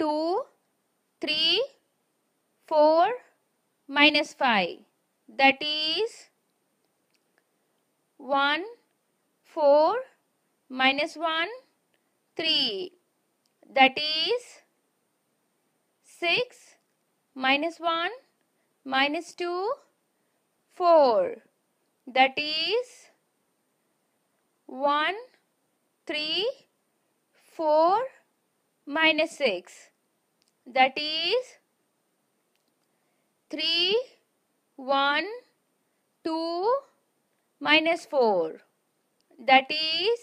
2, 3, 4, minus 5. That is 1, 4, minus 1, 3. That is 6, minus 1, minus 2, 4. That is 1, 3, 4, minus 6. That is 3, 1, 2, minus 4. That is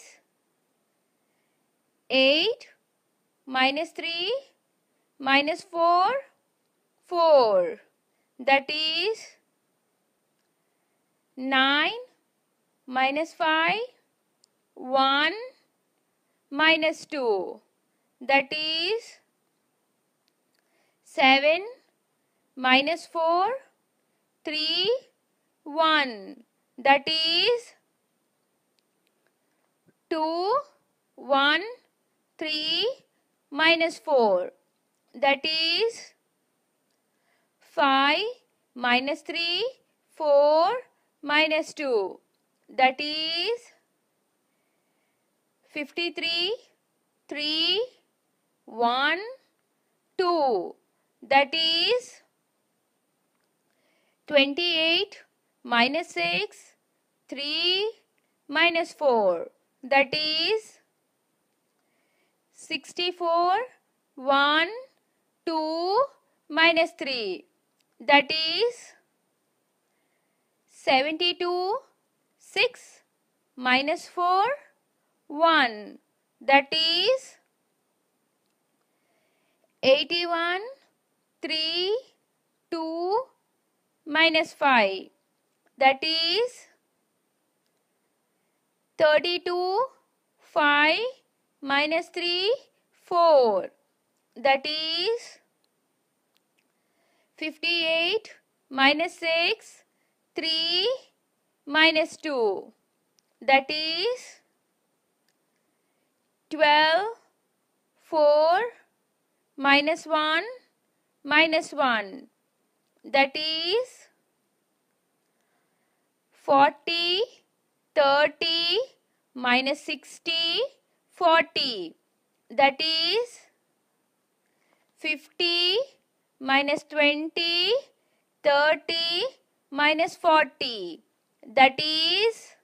8, minus 3, minus 4, 4. That is 9, minus 5, 1, minus 2. That is 7, minus 4, 3, 1. That is 2, 1, 3, minus 4. That is 5, minus 3, 4, minus 2. That is 53, 3, 1, 2. That is 28, minus 6, 3, minus 4. That is 64, 1, 2, minus 3. That is 72, 6, minus 4, 1. That is 81, 3, 2, minus 5. That is 32, 5, minus 3, 4. That is 58, minus 6, 3, minus 2. That is 12, 4, minus 1, minus 1. That is 40, 30, minus 60, 40. That is 50, minus 20, 30, minus 40. That is